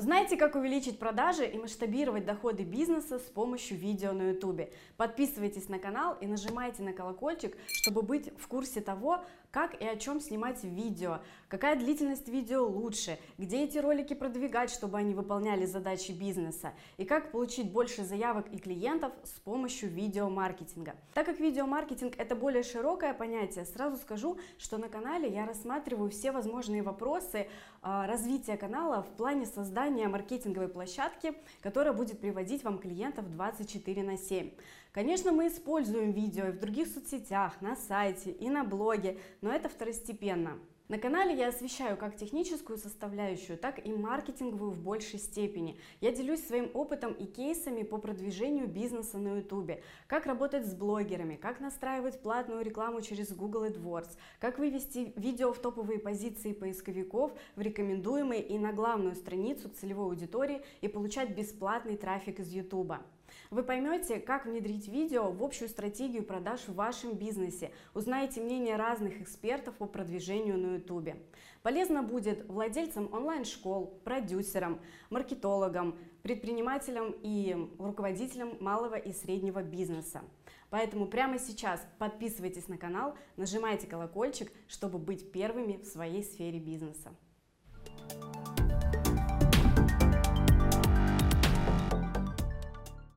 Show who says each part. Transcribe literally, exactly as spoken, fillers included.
Speaker 1: Узнаете, как увеличить продажи и масштабировать доходы бизнеса с помощью видео на YouTube. Подписывайтесь на канал и нажимайте на колокольчик, чтобы быть в курсе того, как и о чем снимать видео, какая длительность видео лучше, где эти ролики продвигать, чтобы они выполняли задачи бизнеса, и как получить больше заявок и клиентов с помощью видеомаркетинга. Так как видеомаркетинг — это более широкое понятие, сразу скажу, что на канале я рассматриваю все возможные вопросы э, развития канала в плане создания маркетинговой площадки, которая будет приводить вам клиентов двадцать четыре на семь. Конечно, мы используем видео и в других соцсетях, на сайте и на блоге, но это второстепенно. На канале я освещаю как техническую составляющую, так и маркетинговую в большей степени. Я делюсь своим опытом и кейсами по продвижению бизнеса на YouTube, как работать с блогерами, как настраивать платную рекламу через Google AdWords, как вывести видео в топовые позиции поисковиков, в рекомендуемые и на главную страницу целевой аудитории и получать бесплатный трафик из YouTube. Вы поймете, как внедрить видео в общую стратегию продаж в вашем бизнесе, узнаете мнение разных экспертов по продвижению на YouTube. Полезно будет владельцам онлайн-школ, продюсерам, маркетологам, предпринимателям и руководителям малого и среднего бизнеса. Поэтому прямо сейчас подписывайтесь на канал, нажимайте колокольчик, чтобы быть первыми в своей сфере бизнеса.